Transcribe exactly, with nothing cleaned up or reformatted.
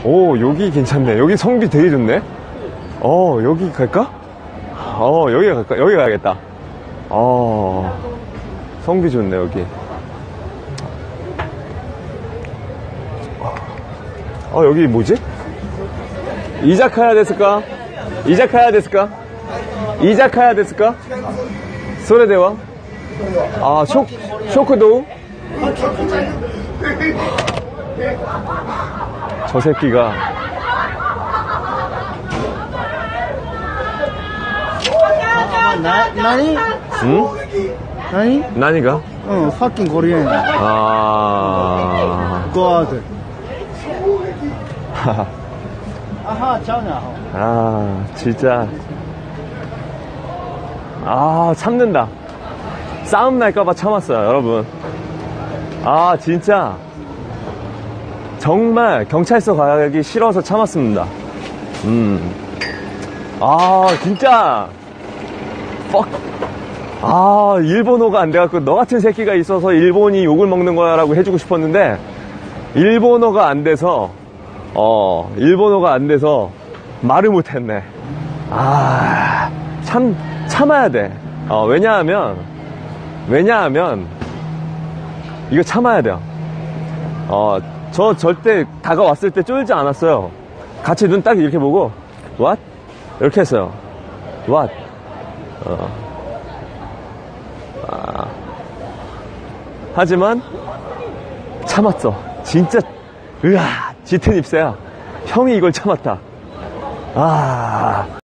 오, 여기 괜찮네. 여기 성비 되게 좋네. 어, 여기 갈까? 어, 여기 갈까? 여기 가야겠다. 어, 성비 좋네, 여기. 어, 여기 뭐지? 이자카야 데스까? 이자카야 데스까? 이자카야 데스까? 소레데와? 아, 쇼, 쇼크도? 저 새끼가. 나, 나니? 응? 나니? 나니가? 응, fucking Korean. 아. God. 아하, 짜냐. 아, 진짜. 아, 참는다. 싸움 날까봐 참았어요, 여러분. 아, 진짜. 정말 경찰서 가기 싫어서 참았습니다. 음. 아, 진짜. fuck. 아, 일본어가 안 돼갖고 너 같은 새끼가 있어서 일본이 욕을 먹는 거야 라고 해주고 싶었는데, 일본어가 안 돼서, 어, 일본어가 안 돼서 말을 못했네. 아, 참, 참아야 돼. 어, 왜냐하면, 왜냐하면, 이거 참아야 돼요. 어, 저 절대 다가왔을 때 쫄지 않았어요. 같이 눈 딱 이렇게 보고, what? 이렇게 했어요. what? 어. 아. 하지만, 참았어. 진짜, 으아, 짙은 입새야. 형이 이걸 참았다. 아.